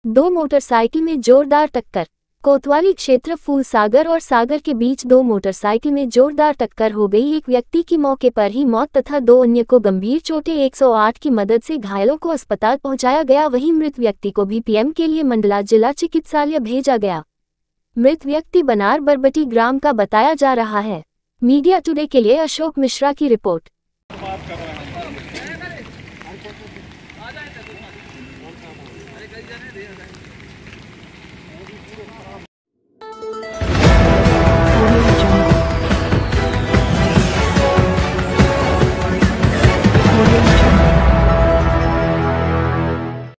दो मोटरसाइकिल में जोरदार टक्कर। कोतवाली क्षेत्र फूलसागर और सागर के बीच दो मोटरसाइकिल में जोरदार टक्कर हो गई। एक व्यक्ति की मौके पर ही मौत तथा दो अन्य को गंभीर चोटें। 108 की मदद से घायलों को अस्पताल पहुंचाया गया। वहीं मृत व्यक्ति को भी पीएम के लिए मंडला जिला चिकित्सालय भेजा गया। मृत व्यक्ति बनार बरबटी ग्राम का बताया जा रहा है। मीडिया टुडे के लिए अशोक मिश्रा की रिपोर्ट।